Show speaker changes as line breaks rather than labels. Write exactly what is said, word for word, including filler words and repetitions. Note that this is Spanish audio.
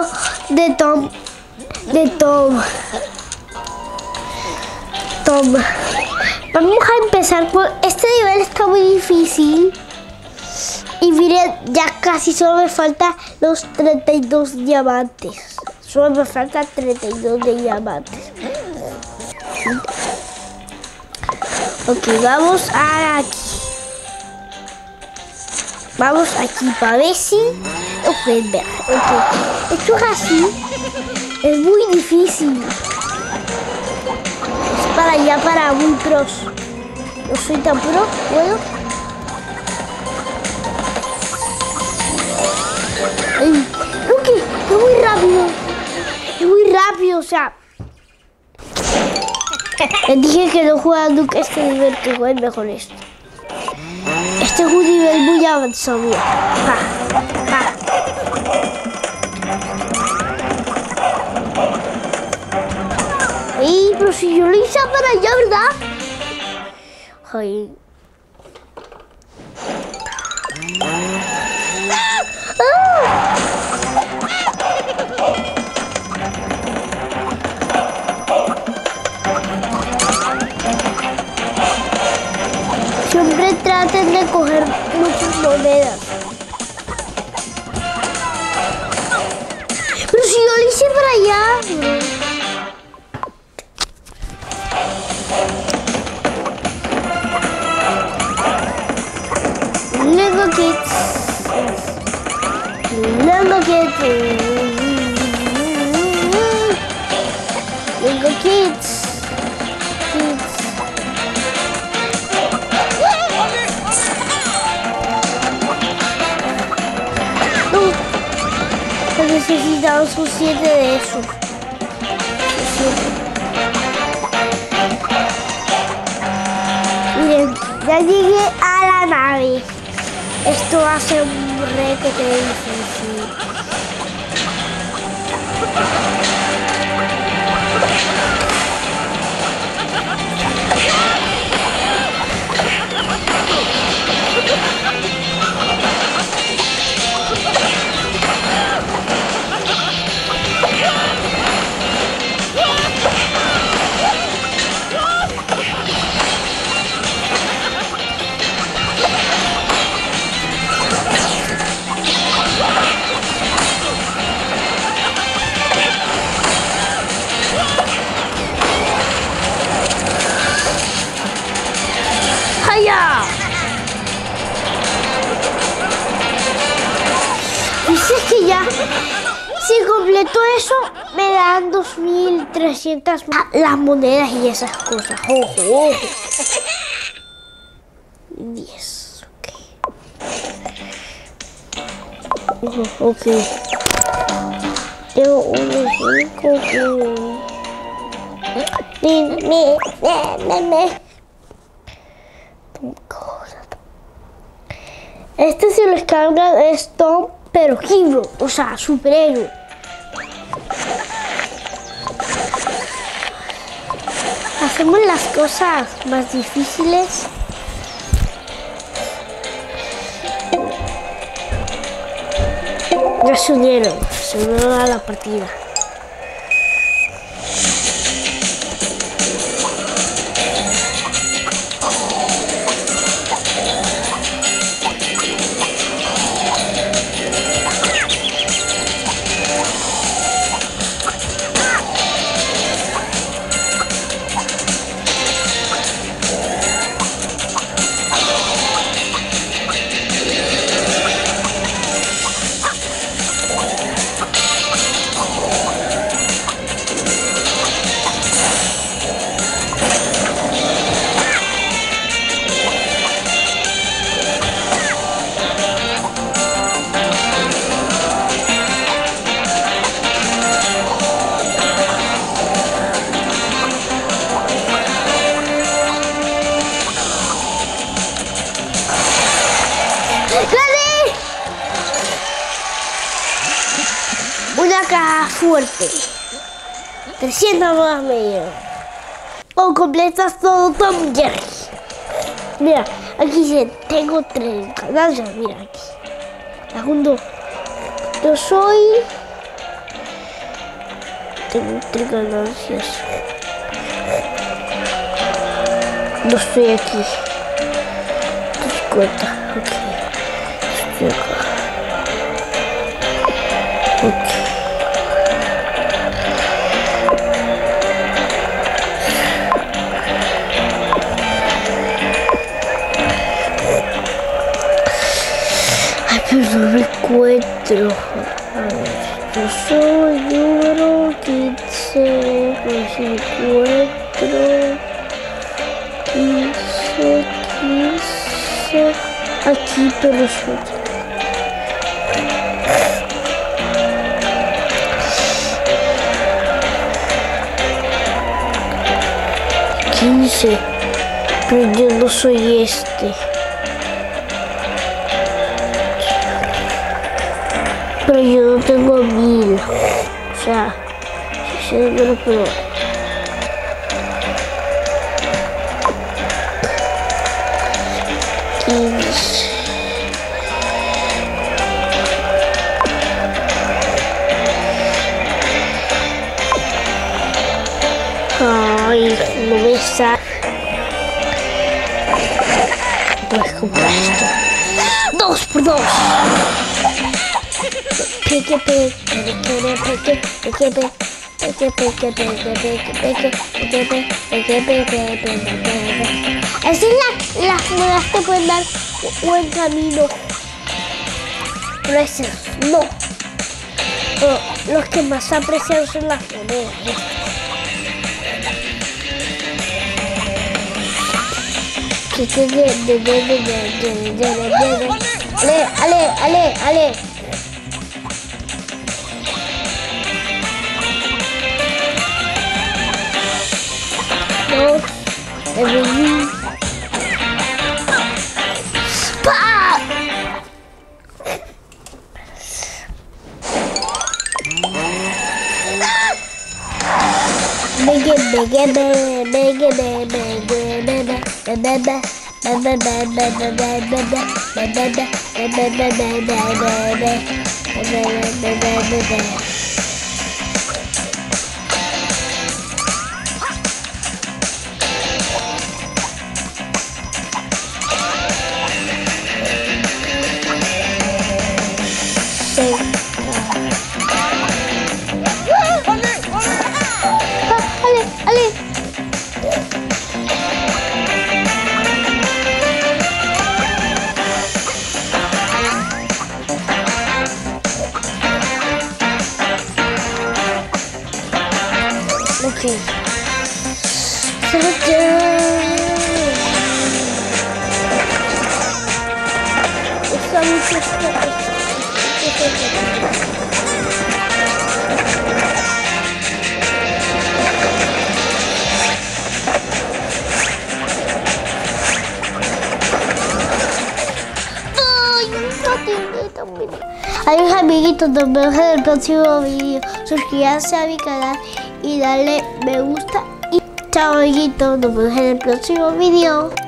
de Tom. De Tom. Tom. Vamos a empezar por... Este nivel está muy difícil. Y miren, ya casi solo me faltan los treinta y dos diamantes. Solo me faltan treinta y dos de diamantes. Ok, vamos a aquí. Vamos aquí para ver si lo pueden ver. Ok, esto es así. Es muy difícil. Es para allá, para muy pros. No soy tan pro, bueno. Ay, ok, es muy rápido. Es muy rápido, o sea. Les dije que no juegan nunca este nivel, que jueguen mejor esto. Este es un nivel muy avanzado. Mira. Pa, pa. Ey, pero si yo lo hice para allá, ¿verdad? Ay. Ah. Siempre traten de coger muchas monedas. Pero si yo lo hice para allá. Lego Kids. Lego Kids. Lego Kids. Kids. Necesitamos un siete de esos. Miren, ya llegué a la nave. Esto va a ser un requete difícil. Dices que ya, si completo eso, me dan dos mil trescientas las monedas y esas cosas. Ojo, ojo. diez, ok. Ojo, ok. Tengo uno, cinco, me, me, me, me. Este se lo descarga esto, pero hero, o sea, superhéroe. Hacemos las cosas más difíciles. Ya se unieron, se unieron a la partida. Una caja fuerte. trescientas nuevas medidas. O completas todo Tom Jerry. Mira, aquí dice, tengo tres ganancias. Mira aquí. Segundo, yo soy tengo tres ganancias. No estoy aquí. cincuenta, ok. Estoy acá. Ok. Ay, pero no me encuentro. A ver, yo soy número quince, pues encuentro quince, quince, aquí, pero soy quince, pero yo no soy este. Pero yo no tengo mil, o sea, si se número, pero quince. Ay, no me sale. Puedes comprar esto. Dos por dos. Pique, pique, pique, pique, pique, pique, pique, pique, pique, pique, pique. Así las monedas te pueden dar buen camino. Pero esas no. Los que más aprecian son las monedas. Ale, ale, ale, ale. No, every Spa! Biggie, biggie, biggie, biggie, biggie, biggie, Okay. So Adiós amiguitos, nos vemos en el próximo video. Suscríbanse a mi canal y dale me gusta. Y chao amiguitos, nos vemos en el próximo video.